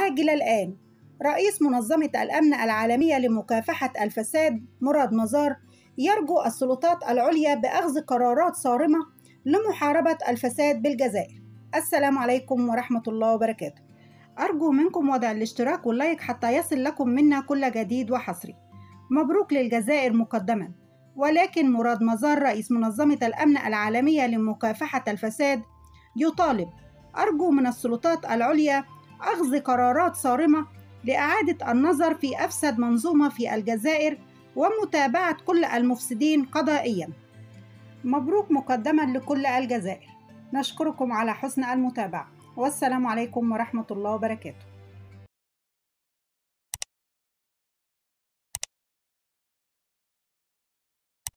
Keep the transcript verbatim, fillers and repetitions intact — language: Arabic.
عاجل الآن. رئيس منظمة الأمن العالمية لمكافحة الفساد مراد مزار يرجو السلطات العليا بأخذ قرارات صارمة لمحاربة الفساد بالجزائر. السلام عليكم ورحمة الله وبركاته. أرجو منكم وضع الاشتراك واللايك حتى يصل لكم منا كل جديد وحصري. مبروك للجزائر مقدما. ولكن مراد مزار رئيس منظمة الأمن العالمية لمكافحة الفساد يطالب أرجو من السلطات العليا أخذ قرارات صارمة لإعادة النظر في أفسد منظومة في الجزائر ومتابعة كل المفسدين قضائيا. مبروك مقدما لكل الجزائر. نشكركم على حسن المتابعة، والسلام عليكم ورحمة الله وبركاته.